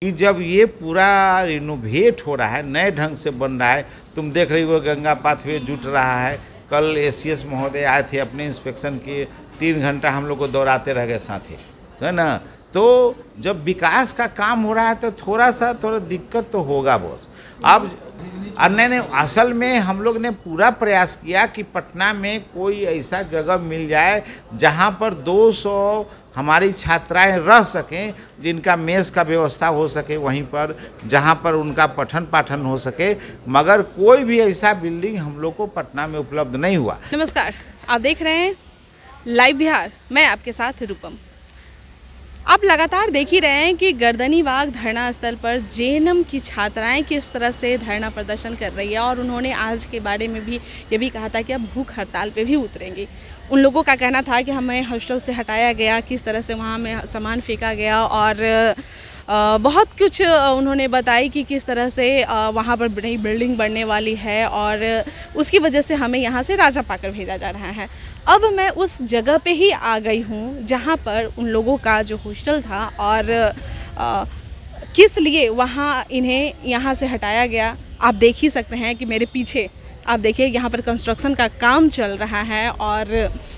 कि जब ये पूरा रिनोवेट हो रहा है, नए ढंग से बन रहा है, तुम देख रही हो गंगा पाथवे जुट रहा है। कल एसीएस महोदय आए थे अपने इंस्पेक्शन के, 3 घंटा हम लोग को दौड़ाते रह गए साथी, है ना। तो जब विकास का काम हो रहा है तो थोड़ा दिक्कत तो होगा बॉस। अब नहीं, असल में हम लोग ने पूरा प्रयास किया कि पटना में कोई ऐसा जगह मिल जाए जहां पर 200 हमारी छात्राएं रह सकें, जिनका मेस का व्यवस्था हो सके वहीं पर, जहां पर उनका पठन पाठन हो सके, मगर कोई भी ऐसा बिल्डिंग हम लोग को पटना में उपलब्ध नहीं हुआ। नमस्कार, आप देख रहे हैं लाइव बिहार, मैं आपके साथ रूपम। आप लगातार देख ही रहे हैं कि गर्दनीबाग धरना स्थल पर जेएनएम की छात्राएं किस तरह से धरना प्रदर्शन कर रही है और उन्होंने आज के बारे में भी ये भी कहा था कि अब भूख हड़ताल पे भी उतरेंगी। उन लोगों का कहना था कि हमें हॉस्टल से हटाया गया, किस तरह से वहाँ में सामान फेंका गया और बहुत कुछ उन्होंने बताई कि किस तरह से वहाँ पर नई बिल्डिंग बनने वाली है और उसकी वजह से हमें यहाँ से राजा पाकर भेजा जा रहा है। अब मैं उस जगह पे ही आ गई हूँ जहाँ पर उन लोगों का जो हॉस्टल था और किस लिए वहाँ इन्हें यहाँ से हटाया गया। आप देख ही सकते हैं कि मेरे पीछे आप देखिए यहाँ पर कंस्ट्रक्शन का काम चल रहा है और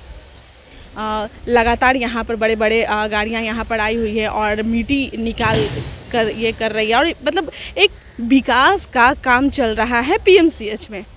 लगातार यहाँ पर बड़े बड़े गाड़ियाँ यहाँ पर आई हुई है और मिट्टी निकाल कर ये कर रही है और मतलब एक विकास का काम चल रहा है पीएमसीएच में।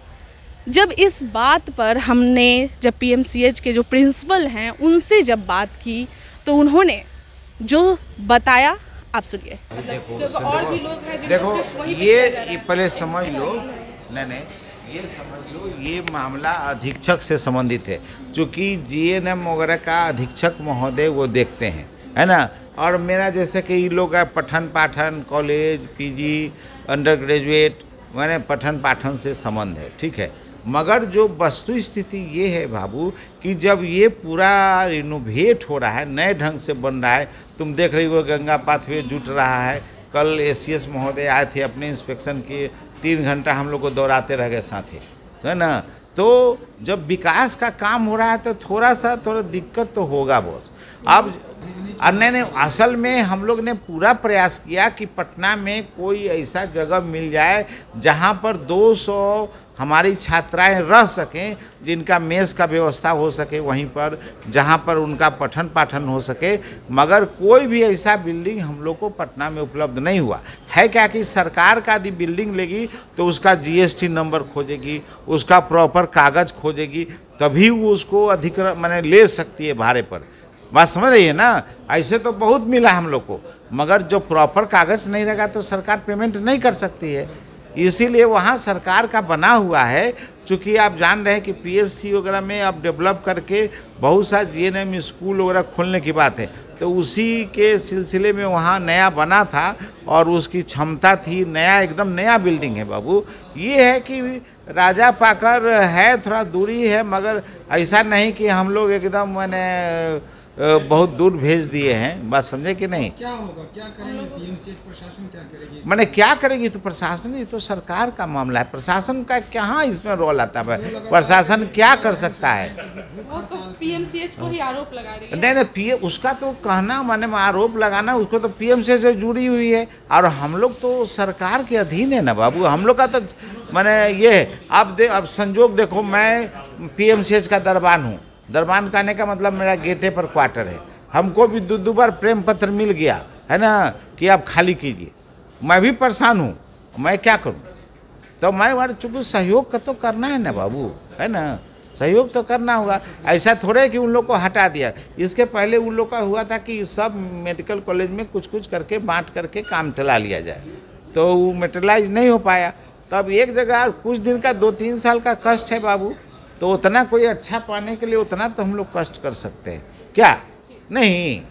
जब इस बात पर हमने जब पीएमसीएच के जो प्रिंसिपल हैं उनसे जब बात की तो उन्होंने जो बताया आप सुनिए। देखो और भी लोग हैं, देखो ये पहले समझ लो, नहीं ये समझ लो, ये मामला अधीक्षक से संबंधित है, क्योंकि जीएनएम वगैरह का अधीक्षक महोदय वो देखते हैं, है ना। और मेरा जैसे कि ये लोग है पठन पाठन, कॉलेज, पीजी, अंडर ग्रेजुएट, मैंने पठन पाठन से संबंध है, ठीक है। मगर जो वस्तु स्थिति ये है बाबू कि जब ये पूरा रिनोवेट हो रहा है, नए ढंग से बन रहा है, तुम देख रही हो गंगा पाथवे जुट रहा है। कल एसीएस महोदय आए थे अपने इंस्पेक्शन के, 3 घंटा हम लोग को दौड़ाते रह गए साथी, है ना। तो जब विकास का काम हो रहा है तो थोड़ा दिक्कत तो होगा बॉस। अब नहीं, असल में हम लोग ने पूरा प्रयास किया कि पटना में कोई ऐसा जगह मिल जाए जहां पर 200 हमारी छात्राएं रह सकें, जिनका मेस का व्यवस्था हो सके वहीं पर, जहां पर उनका पठन पाठन हो सके, मगर कोई भी ऐसा बिल्डिंग हम लोग को पटना में उपलब्ध नहीं हुआ है। क्या कि सरकार का यदि बिल्डिंग लेगी तो उसका जीएसटी नंबर खोजेगी, उसका प्रॉपर कागज़ खोजेगी, तभी वो उसको अधिग्रहण माने ले सकती है भाड़े पर। बात समझ रही है ना। ऐसे तो बहुत मिला हम लोग को, मगर जो प्रॉपर कागज़ नहीं रहेगा तो सरकार पेमेंट नहीं कर सकती है। इसीलिए वहाँ सरकार का बना हुआ है, चूँकि आप जान रहे हैं कि पीएससी वगैरह में अब डेवलप करके बहुत सा जीएनएम स्कूल वगैरह खोलने की बात है, तो उसी के सिलसिले में वहाँ नया बना था और उसकी क्षमता थी, नया एकदम नया बिल्डिंग है बाबू। ये है कि राजा पाकर है, थोड़ा दूरी है, मगर ऐसा नहीं कि हम लोग एकदम मैंने बहुत दूर भेज दिए हैं। बात समझे कि नहीं। क्या होगा, क्या करेंगे पीएमसीएच प्रशासन, क्या करेगी? मैंने क्या करेगी तो प्रशासन, ये तो सरकार का मामला है, प्रशासन का कहाँ इसमें रोल आता है। प्रशासन क्या कर सकता है, वो तो पीएमसीएच को ही आरोप लगा रही है। नहीं पीए उसका तो कहना माने आरोप लगाना, उसको तो पीएमसीएच से जुड़ी हुई है और हम लोग तो सरकार के अधीन है ना बाबू। हम लोग का तो मैंने ये है, अब संजोग देखो, मैं पीएमसीएच का दरबान हूँ। दरबान कहने का मतलब मेरा गेटे पर क्वार्टर है। हमको भी 2 बार प्रेम पत्र मिल गया है ना कि आप खाली कीजिए। मैं भी परेशान हूँ, मैं क्या करूँ। तो मैं चूँकि सहयोग का तो करना है ना बाबू, है ना, सहयोग तो करना होगा। ऐसा थोड़े कि उन लोग को हटा दिया। इसके पहले उन लोग का हुआ था कि सब मेडिकल कॉलेज में कुछ करके बांट करके काम चला लिया जाए, तो वो मेटेरियलाइज नहीं हो पाया। तब एक जगह कुछ दिन का 2-3 साल का कष्ट है बाबू, तो उतना कोई अच्छा पाने के लिए उतना तो हम लोग कष्ट कर सकते हैं क्या? नहीं।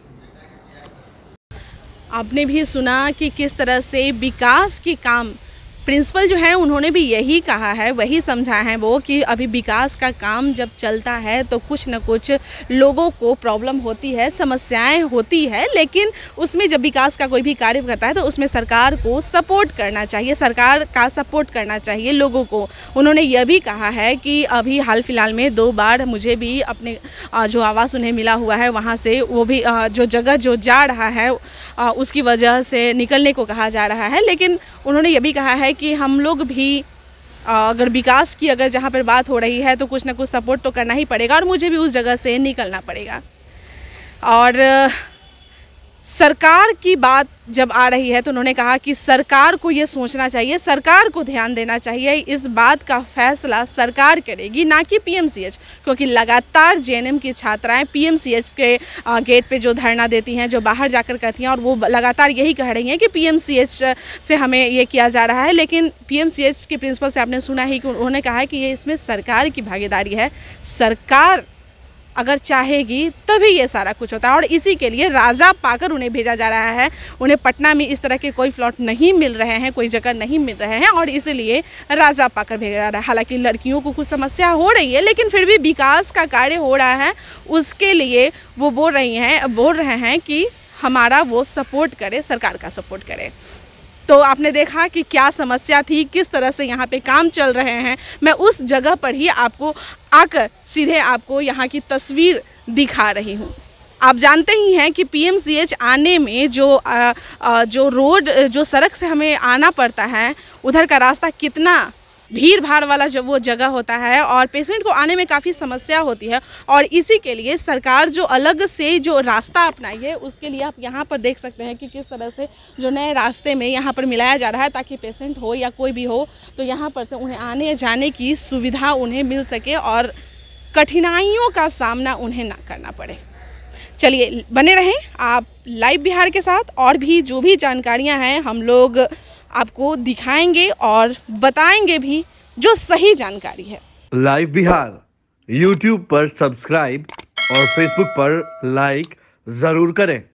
आपने भी सुना कि किस तरह से विकास के काम प्रिंसिपल जो है उन्होंने भी यही कहा है, वही समझा है वो कि अभी विकास का काम जब चलता है तो कुछ न कुछ लोगों को प्रॉब्लम होती है, समस्याएं होती है, लेकिन उसमें जब विकास का कोई भी कार्य करता है तो उसमें सरकार को सपोर्ट करना चाहिए, सरकार का सपोर्ट करना चाहिए लोगों को। उन्होंने यह भी कहा है कि अभी हाल फिलहाल में 2 बार मुझे भी अपने जो आवास उन्हें मिला हुआ है वहाँ से वो भी जो जगह जो जा रहा है उसकी वजह से निकलने को कहा जा रहा है। लेकिन उन्होंने ये भी कहा है कि हम लोग भी अगर विकास की अगर जहाँ पर बात हो रही है तो कुछ ना कुछ सपोर्ट तो करना ही पड़ेगा और मुझे भी उस जगह से निकलना पड़ेगा। और सरकार की बात जब आ रही है तो उन्होंने कहा कि सरकार को ये सोचना चाहिए, सरकार को ध्यान देना चाहिए, इस बात का फैसला सरकार करेगी, ना कि पीएमसीएच, क्योंकि लगातार जेएनएम की छात्राएं पीएमसीएच के गेट पे जो धरना देती हैं, जो बाहर जाकर कहती हैं, और वो लगातार यही कह रही हैं कि पीएमसीएच से हमें ये किया जा रहा है। लेकिन पीएमसीएच के प्रिंसिपल से आपने सुना ही कि उन्होंने कहा है कि ये इसमें सरकार की भागीदारी है, सरकार अगर चाहेगी तभी ये सारा कुछ होता है। और इसी के लिए राजा पाकर उन्हें भेजा जा रहा है। उन्हें पटना में इस तरह के कोई प्लॉट नहीं मिल रहे हैं, कोई जगह नहीं मिल रहे हैं, और इसलिए राजा पाकर भेजा जा रहा है। हालांकि लड़कियों को कुछ समस्या हो रही है, लेकिन फिर भी विकास का कार्य हो रहा है, उसके लिए वो बोल रहे हैं कि हमारा वो सपोर्ट करे, सरकार का सपोर्ट करे। तो आपने देखा कि क्या समस्या थी, किस तरह से यहाँ पे काम चल रहे हैं। मैं उस जगह पर ही आपको आकर सीधे आपको यहाँ की तस्वीर दिखा रही हूँ। आप जानते ही हैं कि पीएमसीएच आने में जो रोड, जो सड़क से हमें आना पड़ता है, उधर का रास्ता कितना भीड़ भाड़ वाला जब वो जगह होता है और पेशेंट को आने में काफ़ी समस्या होती है। और इसी के लिए सरकार जो अलग से जो रास्ता अपनाई है, उसके लिए आप यहाँ पर देख सकते हैं कि किस तरह से जो नए रास्ते में यहाँ पर मिलाया जा रहा है, ताकि पेशेंट हो या कोई भी हो तो यहाँ पर से उन्हें आने जाने की सुविधा उन्हें मिल सके और कठिनाइयों का सामना उन्हें ना करना पड़े। चलिए बने रहें आप लाइव बिहार के साथ, और भी जो भी जानकारियाँ हैं हम लोग आपको दिखाएंगे और बताएंगे भी जो सही जानकारी है। लाइव बिहार YouTube पर सब्सक्राइब और Facebook पर लाइक ज़रूर करें।